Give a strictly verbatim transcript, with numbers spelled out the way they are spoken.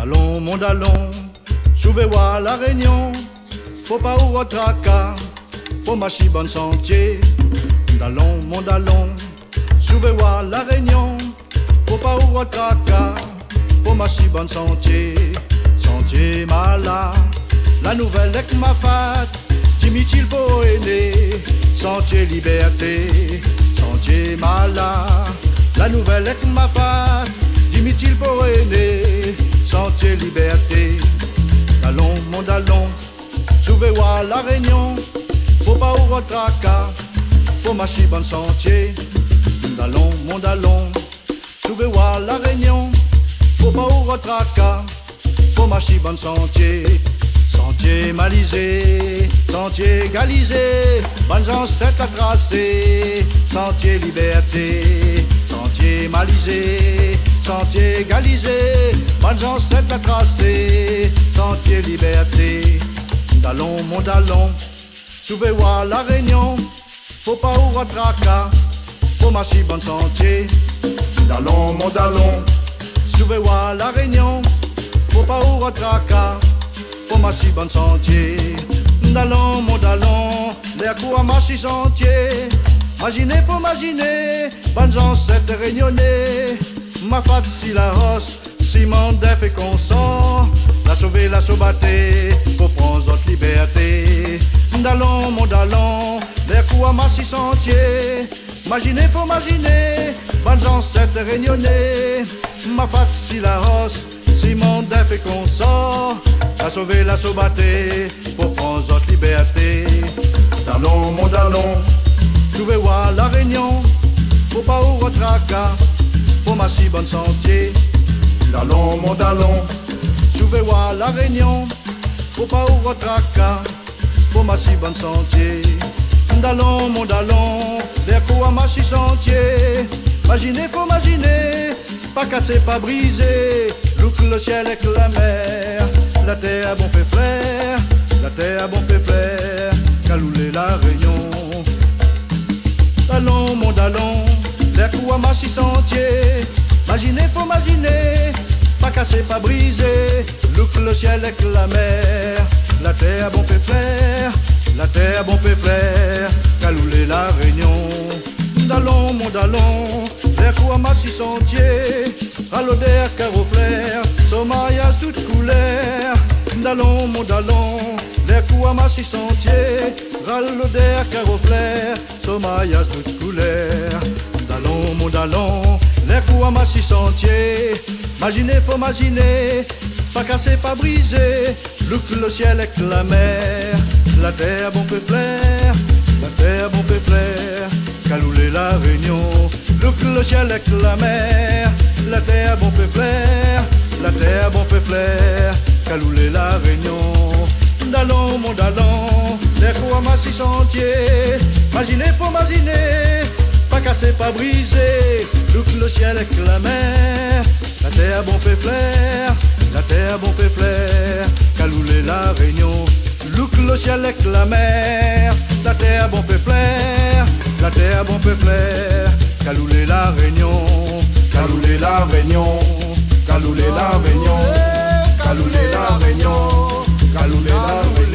Dallon, mon dallon, souvewa la Réunion, faut pas ou tracas, faut marcher bon sentier. Dallon, mon dallon, souvewa la Réunion, faut pas ou tracas, faut marcher bon sentier. Sentier mala, la nouvelle avec ma fat, Dimitil Poéné, sentier liberté. Sentier mala, la nouvelle avec ma fat, Dimitil Poéné, sentier liberté. Dallon, mon dallon, souvewa la Réunion, faut pas ou tracas, faut marcher bon sentier. Dallon, mon dallon, souvewa la Réunion, faut pas ou tracas, faut marcher bon sentier. Sentier malisé, sentier égalisé, bonnes ancêtres à tracer, sentier liberté. Sentier malisé, sentier égalisé, bonnes ancêtres à tracer, sentier liberté. Dallon, mon dallon, souvewa la Réunion, faut pas ou tracas, faut marcher bon sentier. Dallon, mon dallon, souvewa la Réunion, faut pas ou tracas, faut marcher bon sentier. Dallon, mon dallon, l'air pour marcher sentier. Imaginez, faut imaginer, bonnes ancêtres réunionnais. Ma fat si la rosse, si mon def et consent. La sauver, la saubater, pour prendre notre liberté. Dallon, mon dallon, l'air pour marcher sentier. Imaginez, faut imaginer, bonnes ancêtres réunionnais. Ma fat si la rosse, si mon def et consent. La sauver, la saubater, pour prendre notre liberté. Dallon, mon dallon, souvewa la Réunion, faut pas ou tracas, faut marcher bon sentier. Dallon, mon dallon, souvewa la Réunion, faut pas ou tracas, faut marcher bon sentier. Dallon, mon dallon, l'air pour marcher sentier. Imaginez, faut imaginer, pas cassé, pas brisé, look le ciel avec la mer. La terre a bon fait flair, la terre a bon fait flair, Caloulé la Réunion. Dallon, mon dallon, l'air pour marcher sentier. Imaginez, faut imaginer, pas cassé, pas brisé, look le ciel avec la mer. La terre a bon fait flair, la terre a bon fait flair, Caloulé la Réunion. Dallon, mon dallon, l'air pour marcher sentier. Ralodère, carreau flair, sommaillage toute couleur. Dallon, mon dallon, l'air pour marcher sentier. Ralodère, carreau flair, sommaillage toute couleur. Dallon, mon dallon, l'air pour marcher sentier. Imaginez, faut imaginer, pas cassé, pas brisé, look le ciel avec la mer. La terre bon peu flair, la terre bon peu flair, Caloulé la Réunion. Look le ciel avec la mer. La terre bon peu flair, la terre bon peu flair, Caloulé la Réunion. Dallon, mon dallon, l'air pour marcher sentier. Imaginez, faut imaginer, pas cassé, pas brisé, look le ciel avec la mer. La terre bon peu flair, la terre bon peu flair, Caloulé la Réunion. Look le ciel avec la mer. La terre bon peu flair, la terre bon peu flair, Caloulé la Réunion. Caloulé la Réunion, Caloulé la Réunion, Caloulé la Réunion, Caloulé la Réunion.